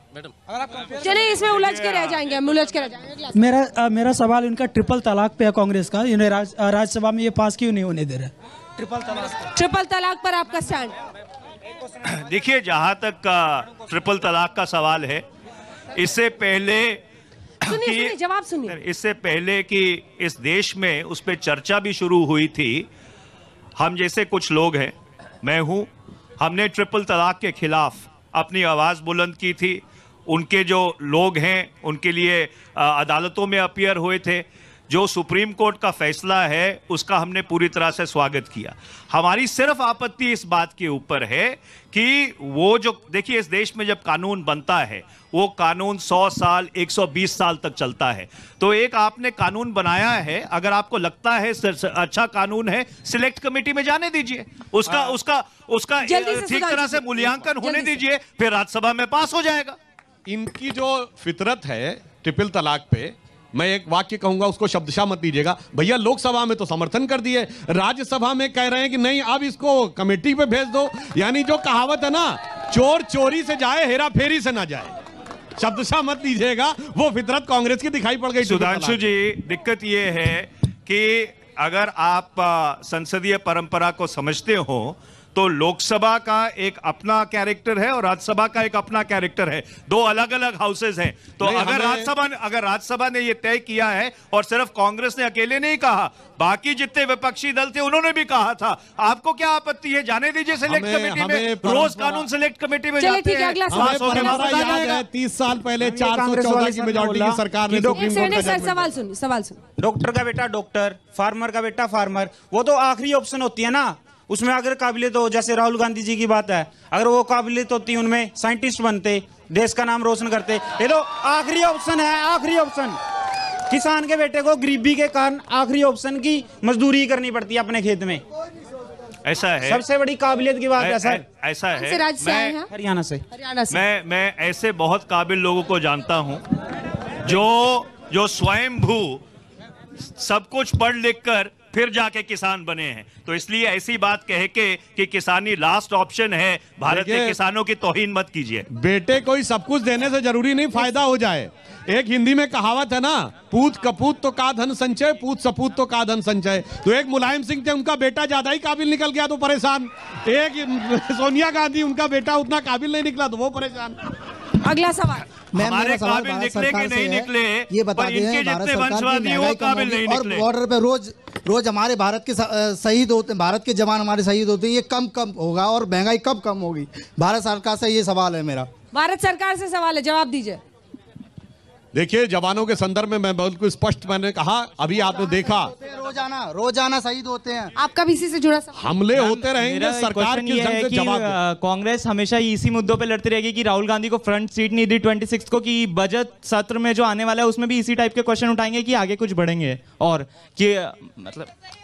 चलिए इसमें उलझ के रह जाएंगे, हम उलझ के रह जाएंगे। मेरा आ, मेरा सवाल इनका ट्रिपल तलाक पे है कांग्रेस का, इन्हें राज, राज्यसभा में ये पास क्यों नहीं होने दे रहे? ट्रिपल तलाक ट्रिपल तलाक पर आपका स्टैंड? देखिए, जहां तक का ट्रिपल तलाक का सवाल है, इससे पहले सुनिए, सुनिए, जवाब सुनिए। इससे पहले कि इस देश में उस पर चर्चा भी शुरू हुई थी, हम जैसे कुछ लोग हैं, मैं हूं, हमने ट्रिपल तलाक के खिलाफ अपनी आवाज बुलंद की थी। उनके जो लोग हैं उनके लिए अदालतों में अपीयर हुए थे। जो सुप्रीम कोर्ट का फैसला है उसका हमने पूरी तरह से स्वागत किया। हमारी सिर्फ आपत्ति इस बात के ऊपर है कि वो जो, देखिए, इस देश में जब कानून बनता है वो कानून सौ साल एक सौ बीस साल तक चलता है। तो एक आपने कानून बनाया है, अगर आपको लगता है अच्छा कानून है, सिलेक्ट कमेटी में जाने दीजिए, उसका उसका उसका ठीक तरह से मूल्यांकन होने दीजिए, फिर राज्यसभा में पास हो जाएगा। इनकी जो फितरत है ट्रिपल तलाक पे, मैं एक वाक्य कहूंगा, उसको शब्दशः मत लीजिएगा भैया। लोकसभा में तो समर्थन कर दिए, राज्यसभा में कह रहे हैं कि नहीं, अब इसको कमेटी पे भेज दो। यानी जो कहावत है ना, चोर चोरी से जाए, हेरा फेरी से ना जाए, शब्दशः मत लीजिएगा। वो फितरत कांग्रेस की दिखाई पड़ गई। सुधांशु जी, दिक्कत ये है कि अगर आप संसदीय परंपरा को समझते हो तो लोकसभा का एक अपना कैरेक्टर है और राज्यसभा का एक अपना कैरेक्टर है, दो अलग अलग हाउसेज हैं। तो अगर राज्यसभा अगर राज्यसभा ने यह तय किया है, और सिर्फ कांग्रेस ने अकेले नहीं कहा, बाकी जितने विपक्षी दल थे उन्होंने भी कहा था, आपको क्या आपत्ति है? जाने दीजिए सिलेक्ट कमेटी में, रोज कानून सिलेक्ट कमेटी में जाते हैं। तीस साल पहले चार सौ चौदह की मेजॉरिटी की सरकार ने सवाल सुनिए, सवाल सुनिए। डॉक्टर का बेटा डॉक्टर, फार्मर का बेटा फार्मर, वो तो आखिरी ऑप्शन होती है ना। उसमें अगर काबिलियत हो, जैसे राहुल गांधी जी की बात है, अगर वो काबिलियत होती, उनमें साइंटिस्ट बनते, देश का नाम रोशन करते। ये तो आखिरी ऑप्शन है, आखिरी ऑप्शन। किसान के बेटे को गरीबी के कारण आखिरी ऑप्शन की मजदूरी करनी पड़ती है अपने खेत में। ऐसा है, सबसे बड़ी काबिलियत की बात है सर। ऐसा है, मैं हरियाणा से हरियाणा से मैं मैं ऐसे बहुत काबिल लोगों को जानता हूं जो जो स्वयंभू सब कुछ पढ़ लिख कर फिर जाके किसान बने हैं। तो इसलिए ऐसी बात कह के कि किसानी लास्ट ऑप्शन है, भारत के किसानों की तौहीन मत कीजिए। बेटे कोई सब कुछ देने से जरूरी नहीं फायदा हो जाए। एक हिंदी में कहावत है ना, पूत कपूत तो का धन संचय, पूत सपूत तो का धन संचय। तो एक मुलायम सिंह थे, उनका बेटा ज्यादा ही काबिल निकल गया तो परेशान। एक सोनिया गांधी, उनका बेटा उतना काबिल नहीं निकला तो वो परेशान। अगला सवाल, हमारे काबिल निकले कि नहीं निकले, ये बता दें, इनके जितने वंशवादी वो काबिल नहीं निकले। और बॉर्डर पे रोज रोज हमारे भारत के शहीद होते हैं, भारत के जवान हमारे शहीद होते हैं, ये कम कम होगा और महंगाई कब कम होगी? भारत सरकार से ये सवाल है मेरा। भारत सरकार से सवाल है, जवाब दीजिए। देखिए, जवानों के संदर्भ में मैं बिल्कुल स्पष्ट मैंने कहा, अभी आपने देखा रोजाना रोजाना शहीद होते हैं। आपका भी इसी से जुड़ा सवाल? हमले होते रहेंगे, सरकार की जंग से जवाब। कांग्रेस हमेशा इसी मुद्दों पे लड़ती रहेगी कि राहुल गांधी को फ्रंट सीट नहीं दी छब्बीस को, कि बजट सत्र में जो आने वाला है उसमें भी इसी टाइप के क्वेश्चन उठाएंगे कि आगे कुछ बढ़ेंगे, और कि मतलब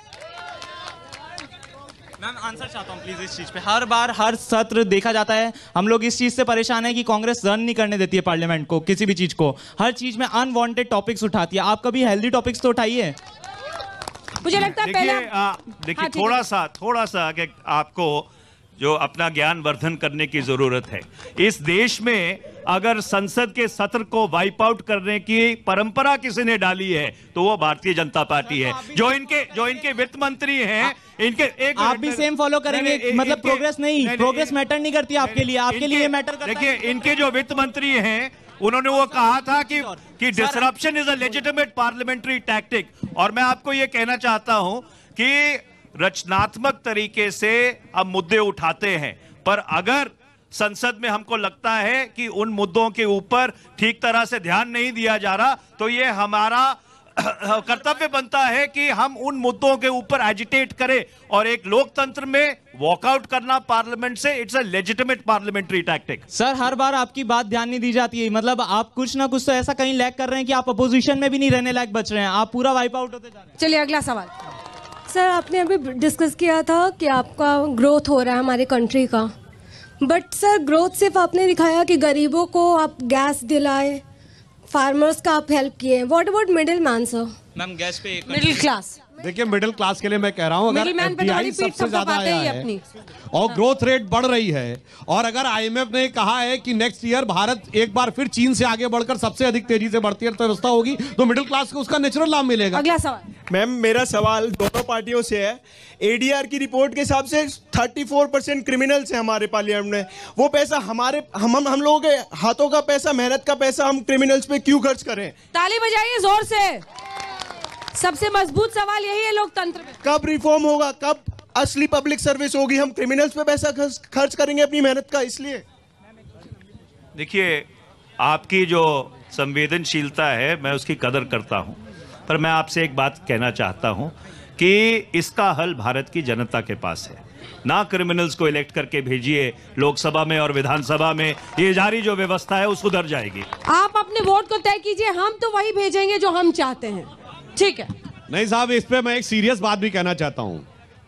मैम आंसर चाहता हूं प्लीज इस चीज पे। हर बार हर सत्र देखा जाता है, हम लोग इस चीज से परेशान है कि कांग्रेस रन नहीं करने देती है पार्लियामेंट को, किसी भी चीज को, हर चीज में अनवांटेड टॉपिक्स उठाती है। आप कभी हेल्दी टॉपिक्स तो उठाइए। मुझे लगता है पहला देखिए हाँ, थोड़ा सा थोड़ा सा कि आपको जो अपना ज्ञान वर्धन करने की जरूरत है। इस देश में अगर संसद के सत्र को वाइप आउट करने की परंपरा किसी ने डाली है तो वो भारतीय जनता पार्टी है। जो इनके जो इनके वित्त मंत्री हैं, इनके एक आप भी सेम फॉलो करेंगे, मतलब प्रोग्रेस नहीं, प्रोग्रेस मैटर नहीं करती आपके लिए, आपके लिए मैटर करता है। देखिए, इनके जो वित्त मंत्री हैं उन्होंने वो कहा था कि कि disruption is a legitimate parliamentary tactic. और मैं आपको ये कहना चाहता हूं कि रचनात्मक तरीके से हम मुद्दे उठाते हैं, पर अगर संसद में हमको लगता है कि उन मुद्दों के ऊपर ठीक तरह से ध्यान नहीं दिया जा रहा, तो ये हमारा कर्तव्य बनता है कि हम उन मुद्दों के ऊपर एजिटेट करें। और एक लोकतंत्र में वॉकआउट करना पार्लियामेंट से, it's a legitimate parliamentary tactic. Sir, हर बार आपकी बात ध्यान नहीं दी जाती है, मतलब आप कुछ ना कुछ तो ऐसा कहीं लैग कर रहे हैं कि आप अपोजिशन में भी नहीं रहने लायक बच रहे हैं, आप पूरा वाइप आउट होते जा रहे हैं। चलिए अगला सवाल। सर, आपने अभी डिस्कस किया था कि आपका ग्रोथ हो रहा है हमारे कंट्री का, बट सर ग्रोथ सिर्फ आपने दिखाया कि गरीबों को आप गैस दिलाए, फार्मर्स का आप हेल्प किए, what about middle man sir? Ma'am gas पे मिडिल क्लास, देखिए मिडिल क्लास के लिए मैं कह रहा हूं, अगर एफडीआई सबसे ज्यादा आया है और ग्रोथ रेट बढ़ रही है, और अगर आईएमएफ ने कहा है कि नेक्स्ट ईयर भारत एक बार फिर चीन से आगे बढ़कर सबसे अधिक तेजी से बढ़ती अर्थव्यवस्था होगी, तो मिडिल क्लास को उसका नेचुरल लाभ मिलेगा। अगला सवाल मैम, मेरा सवाल दोनों पार्टियों से है। एडीआर की रिपोर्ट के हिसाब से चौंतीस परसेंट क्रिमिनल्स हैं हमारे पार्लियामेंट में। वो पैसा हमारे हम हम, हम लोगों के हाथों का पैसा, मेहनत का पैसा हम क्रिमिनल्स पे क्यों खर्च करें? ताली बजाइए जोर से। सबसे मजबूत सवाल यही है लोकतंत्र में। कब रिफॉर्म होगा, कब असली पब्लिक सर्विस होगी? हम क्रिमिनल्स पे पैसा खर्च करेंगे अपनी मेहनत का, इसलिए। देखिए, आपकी जो संवेदनशीलता है मैं उसकी कदर करता हूं, पर मैं आपसे एक बात कहना चाहता हूं कि इसका हल भारत की जनता के पास है। ना क्रिमिनल्स को इलेक्ट करके भेजिए लोकसभा में और विधानसभा में, ये जारी जो व्यवस्था है वो सुधर जाएगी। आप अपने वोट को तय कीजिए, हम तो वही भेजेंगे जो हम चाहते हैं, ठीक है? नहीं साहब, इस पे मैं एक सीरियस बात भी कहना चाहता हूं।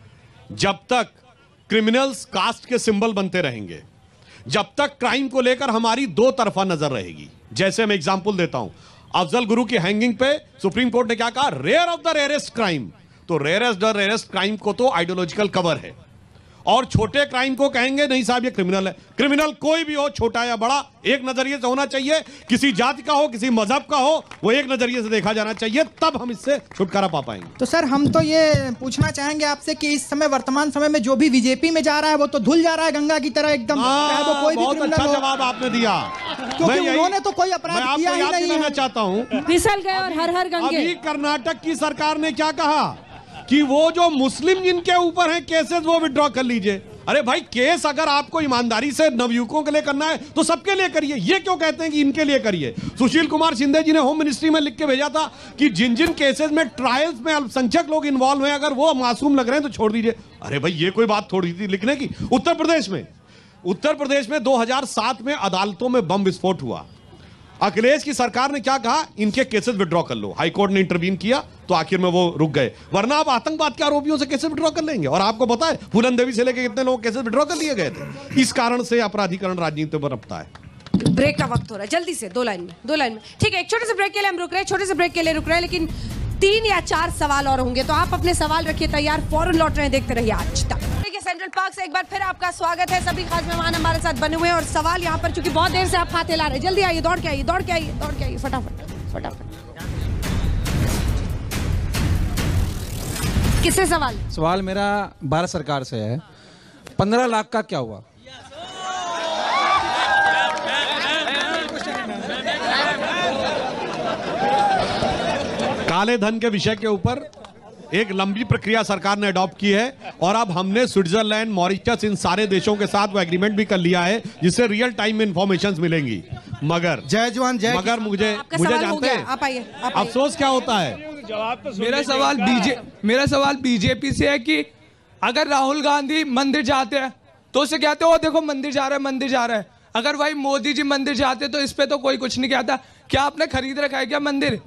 जब तक क्रिमिनल्स कास्ट के सिंबल बनते रहेंगे, जब तक क्राइम को लेकर हमारी दो तरफा नजर रहेगी। जैसे मैं एग्जांपल देता हूं, अफजल गुरु की हैंगिंग पे सुप्रीम कोर्ट ने क्या कहा? Rare of the rarest crime. तो रेयरेस्ट द रेयरेस्ट क्राइम को तो आइडियोलॉजिकल कवर है, और छोटे क्राइम को कहेंगे नहीं साहब ये क्रिमिनल है। क्रिमिनल कोई भी हो, छोटा या बड़ा, एक नजरिए से होना चाहिए। किसी जाति का हो, किसी मजहब का हो, वो एक नजरिए से देखा जाना चाहिए, तब हम इससे छुटकारा पा पाएंगे। तो सर हम तो ये पूछना चाहेंगे आपसे कि इस समय वर्तमान समय में जो भी बीजेपी में जा रहा है वो तो धुल जा रहा है गंगा की तरह एकदम। वो कोई बहुत अच्छा जवाब आपने दिया, क्योंकि उन्होंने तो कोई अपराध किया ही नहीं है। चाहता हूँ फिसल गए और हर हर गंगे। अभी कर्नाटक की सरकार ने क्या कहा कि वो जो मुस्लिम जिनके ऊपर हैं केसेस वो विड्रॉ कर लीजिए। अरे भाई, केस अगर आपको ईमानदारी से नवयुवकों के लिए करना है तो सबके लिए करिए, ये क्यों कहते हैं कि इनके लिए करिए? सुशील कुमार शिंदे जी ने होम मिनिस्ट्री में लिख के भेजा था कि जिन जिन केसेस में ट्रायल्स में अल्पसंख्यक लोग इन्वॉल्व हैं, अगर वो मासूम लग रहे हैं तो छोड़ दीजिए। अरे भाई, ये कोई बात थोड़ी थी लिखने की। उत्तर प्रदेश में उत्तर प्रदेश में दो हजार सात में अदालतों में बम विस्फोट हुआ। अखिलेश की सरकार ने क्या कहा? इनके केसेस विड्रॉ कर लो। हाईकोर्ट ने इंटरवीन किया तो आखिर में वो रुक गए, वरना आप आतंकवाद के आरोपियों से केसेस विड्रॉ कर लेंगे। और आपको पता है फूलन देवी से लेकर कितने लोग केसेस विड्रॉ कर लिए गए थे। इस कारण से अपराधीकरण राजनीति में बनता है। ब्रेक का वक्त हो रहा है, जल्दी से दो लाइन में दो लाइन में ठीक है। एक छोटे से ब्रेक के लिए हम रुक रहे हैं, छोटे से ब्रेक के लिए रुक रहे हैं, लेकिन तीन या चार सवाल और होंगे, तो आप अपने सवाल रखिए तैयार। फौरन लौट रहे हैं, देखते रहिए आज तक। सेंट्रल पार्क से एक बार फिर आपका स्वागत है। सभी खास मेहमान हमारे साथ बने हुए हैं और सवाल यहाँ पर, चूंकि बहुत देर से आप हाथ हिला रहे हैं, जल्दी आइए, दौड़ के आइए, दौड़ के आइए, दौड़ के आइए, फटाफट फटाफट। किससे सवाल? सवाल मेरा भारत सरकार से है। पंद्रह लाख का क्या हुआ? काले धन के विषय के ऊपर एक लंबी प्रक्रिया सरकार ने अडॉप्ट की है, और अब हमने स्विट्जरलैंड, मॉरिशस, इन सारे देशों के साथ वो एग्रीमेंट भी कर लिया है जिससे रियल टाइम में इंफॉर्मेशन मिलेंगी। मगर जय जवान जय मगर मुझे मुझे जानते हैं आप आइए, आप अफसोस क्या होता है? तो मेरा सवाल बीजे मेरा सवाल बीजेपी से है कि अगर राहुल गांधी मंदिर जाते हैं तो उसे कहते हो देखो मंदिर जा रहा है, मंदिर जा रहा है। अगर भाई मोदी जी मंदिर जाते तो इस पे तो कोई कुछ नहीं कहता। क्या आपने खरीद रखा है क्या मंदिर?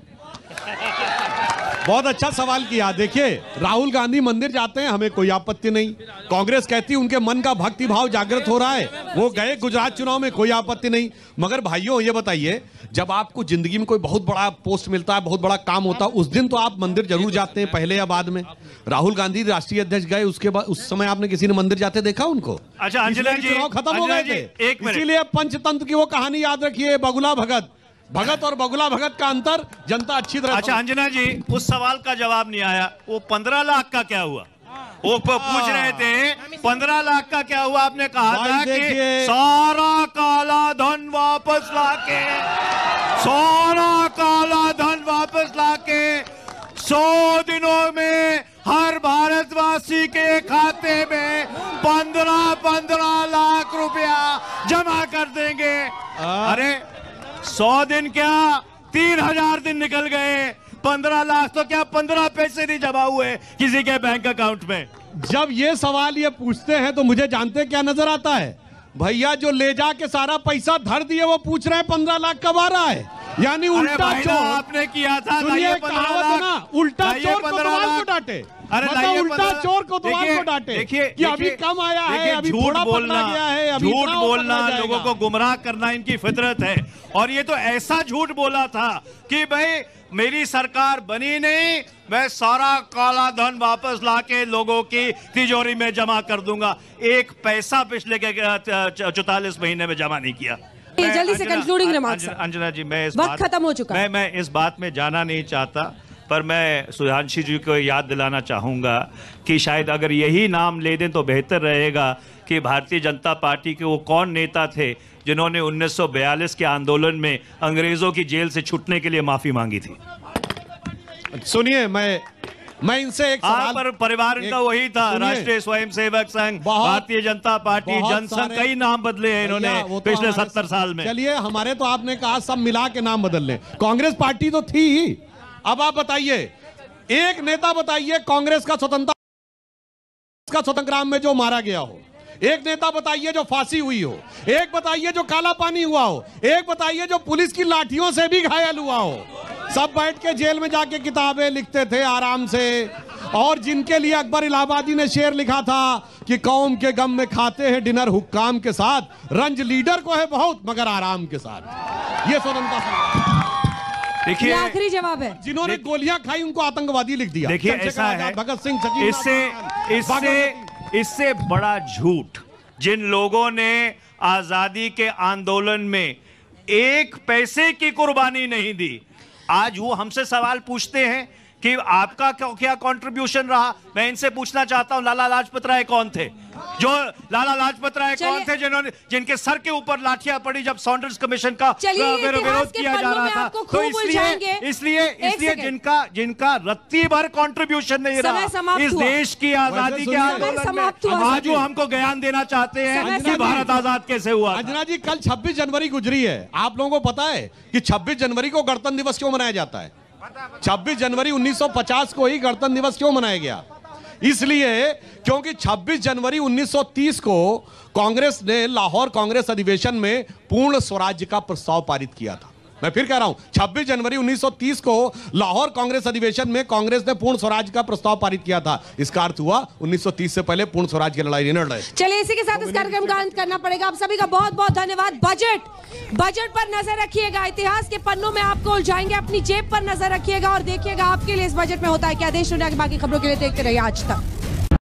बहुत अच्छा सवाल किया। देखिए, राहुल गांधी मंदिर जाते हैं, हमें कोई आपत्ति नहीं। कांग्रेस कहती है उनके मन का भक्ति भाव जागृत हो रहा है, वो गए गुजरात चुनाव में, कोई आपत्ति नहीं। मगर भाइयों ये बताइए, जब आपको जिंदगी में कोई बहुत बड़ा पोस्ट मिलता है, बहुत बड़ा काम होता है, उस दिन तो आप मंदिर जरूर जाते हैं, पहले या बाद में। राहुल गांधी राष्ट्रीय अध्यक्ष गए, उसके बाद उस समय आपने किसी ने मंदिर जाते देखा उनको? अच्छा अंजना जी, चुनाव खत्म हो गए थे, इसीलिए पंचतंत्र की वो कहानी याद रखिए, बगुला भगत भगत और बगुला भगत का अंतर जनता अच्छी तरह। अच्छा अंजना जी, उस सवाल का जवाब नहीं आया। वो पंद्रह लाख का क्या हुआ? वो पूछ रहे थे पंद्रह लाख का क्या हुआ। आपने कहा था कि सारा काला धन वापस लाके सारा काला धन वापस लाके सौ दिनों में हर भारतवासी के खाते में पंद्रह पंद्रह लाख रुपया जमा कर देंगे। अरे सौ दिन क्या, तीन हजार दिन निकल गए, पंद्रह लाख तो क्या पंद्रह पैसे नहीं जमा हुए किसी के बैंक अकाउंट में। जब ये सवाल ये पूछते हैं तो मुझे जानते क्या नजर आता है? भैया जो ले जाके सारा पैसा धर दिए वो पूछ रहे हैं पंद्रह लाख कब आ रहा है। यानी उल्टा चोर आपने किया था। सुनिए कहावत है ना, उल्टा चोर को द्वार को डांटे। अरे मतलब उल्टा चोर को द्वार को डांटे। देखिए कि अभी कम आया है, अभी झूठ थोड़ा बोलना, गया है, झूठ बोलना, लोगों को गुमराह करना इनकी फितरत है। और ये तो ऐसा झूठ बोला था कि भाई मेरी सरकार बनी नहीं, मैं सारा काला धन वापस लाके लोगों की तिजोरी में जमा कर दूंगा। एक पैसा पिछले के चौतालीस महीने में जमा नहीं किया। जल्दी से कंक्लूडिंग रिमार्क्स। अंजना जी, मैं इस वक्त खत्म हो चुका मैं मैं इस बात में जाना नहीं चाहता, पर मैं सुधांशु जी को याद दिलाना चाहूंगा कि शायद अगर यही नाम ले दें तो बेहतर रहेगा कि भारतीय जनता पार्टी के वो कौन नेता थे जिन्होंने उन्नीस सौ बयालीस के आंदोलन में अंग्रेजों की जेल से छूटने के लिए माफी मांगी थी। सुनिए, मैं मैं इनसे एक सवाल, पर परिवार इनका वही था, राष्ट्रीय स्वयंसेवक संघ, भारतीय जनता पार्टी, जनसंघ, कई नाम बदले हैं इन्होंने तो पिछले सत्तर साल में। चलिए, हमारे तो आपने कहा सब मिला के नाम बदल ले, कांग्रेस पार्टी तो थी ही। अब आप बताइए, एक नेता बताइए कांग्रेस का स्वतंत्रता का स्वतंत्र में जो मारा गया हो, एक नेता बताइए जो फांसी हुई हो, एक बताइए जो काला पानी हुआ हो, एक बताइए जो पुलिस की लाठियों से भी घायल हुआ हो। सब बैठ के जेल में जाके किताबें लिखते थे आराम से, और जिनके लिए अकबर इलाहाबादी ने शेर लिखा था कि कौम के गम में खाते हैं डिनर हुक्काम के साथ, रंज लीडर को है बहुत मगर आराम के साथ। ये स्वतंत्रता देखिए, आखिरी जवाब है। जिन्होंने गोलियां खाई उनको आतंकवादी लिख दिया। देखिए, ऐसा है, भगत सिंह, इससे इससे इससे बड़ा झूठ जिन लोगों ने आजादी के आंदोलन में एक पैसे की कुर्बानी नहीं दी, आज वो हमसे सवाल पूछते हैं कि आपका क्या कंट्रीब्यूशन रहा। मैं इनसे पूछना चाहता हूं, लाला लाजपत राय कौन थे? जो लाला लाजपत राय कौन थे जिन्होंने जिनके सर के ऊपर लाठियां पड़ी जब सॉन्डर्स कमीशन का विरोध किया जा रहा था? तो इसलिए इसलिए इसलिए जिनका जिनका रत्ती भर कंट्रीब्यूशन नहीं रहा इस देश की आजादी के आंदोलन में, आज वो हमको ज्ञान देना चाहते हैं कि भारत आजाद कैसे हुआ। अंजना जी, कल छब्बीस जनवरी गुजरी है, आप लोगों को पता है कि छब्बीस जनवरी को गणतंत्र दिवस क्यों मनाया जाता है? छब्बीस जनवरी उन्नीस सौ पचास को ही गणतंत्र दिवस क्यों मनाया गया? इसलिए क्योंकि छब्बीस जनवरी उन्नीस सौ तीस को कांग्रेस ने लाहौर कांग्रेस अधिवेशन में पूर्ण स्वराज्य का प्रस्ताव पारित किया था। मैं फिर कह रहा हूं, छब्बीस जनवरी उन्नीस सौ तीस को लाहौर कांग्रेस अधिवेशन में कांग्रेस ने पूर्ण स्वराज्य का प्रस्ताव पारित किया था। इसका अर्थ हुआ उन्नीस सौ तीस से पहले पूर्ण स्वराज्य की लड़ाई नहीं लड़े। चलिए, इसी के साथ इस कार्यक्रम का अंत करना पड़ेगा। आप सभी का बहुत बहुत धन्यवाद। बजट बजट पर नजर रखिएगा, इतिहास के पन्नों में आपको उलझाएंगे, अपनी जेब पर नजर रखिएगा और देखिएगा आपके लिए इस बजट में होता है क्या। देश दुनिया की बाकी खबरों के लिए देखते रहिए आज तक।